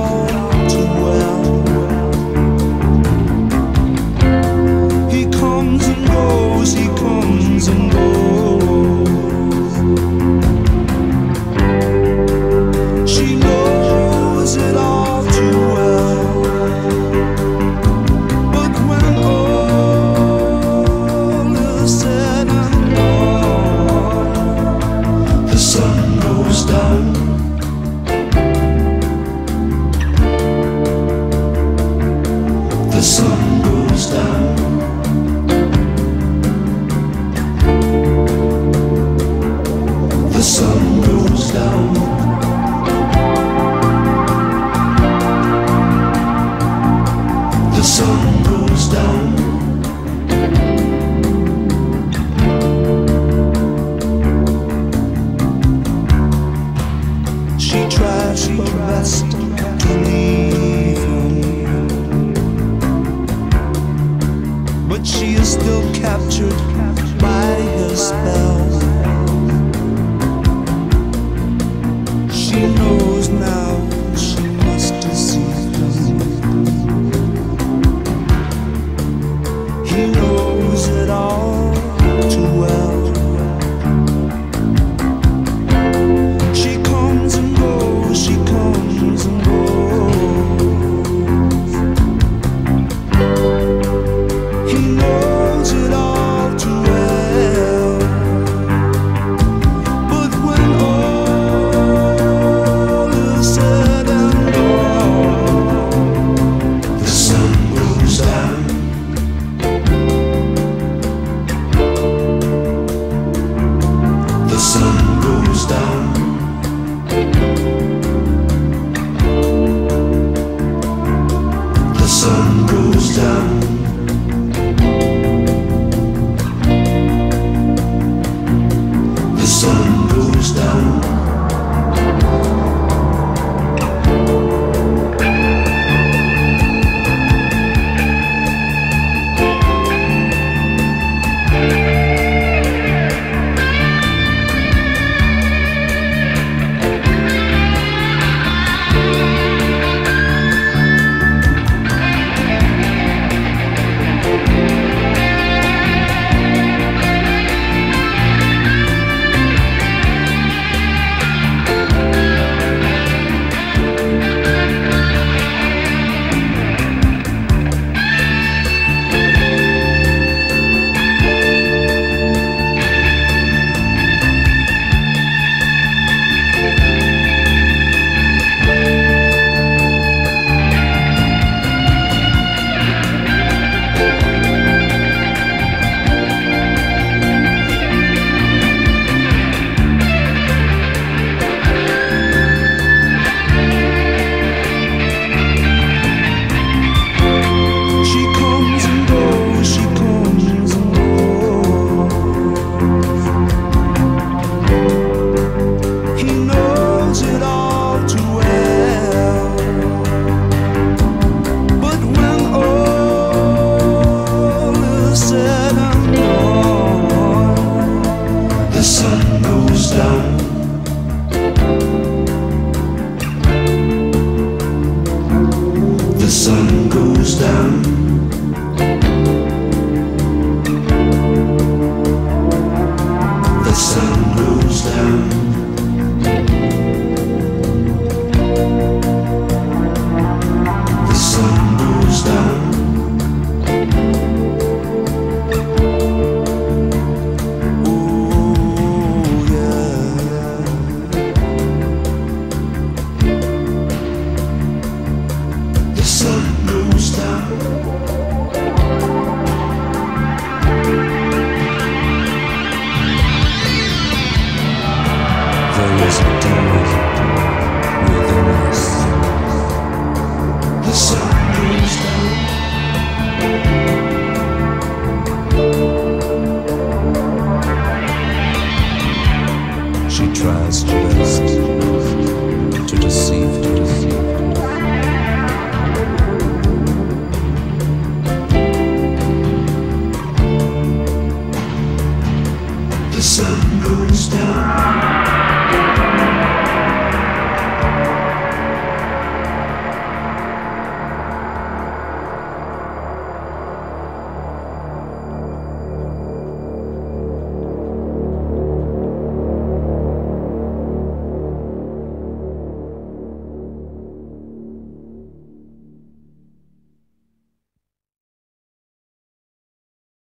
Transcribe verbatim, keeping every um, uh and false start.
all too well. He comes and goes, he comes and goes. She knows it all too well. But when all is said and done, the sun goes down. The sun goes down. The sun goes down. The sun goes down. She tries her best to leave him, but she is still captured by his spell. She knows now she must deceive him. He knows it all too well. She comes and goes, she comes and goes. He knows it all too well. But when all is said and done, the sun goes down. The sun goes down. The sun goes down. The sun goes down. She comes and goes, she comes and goes. He knows it all too well. But when all is said and done, the sun goes down. The sun goes down. The sun goes down. The sun goes down. Oh yeah. The sun goes down.